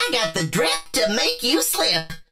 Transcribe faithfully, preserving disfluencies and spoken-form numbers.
I got the drip to make you slip.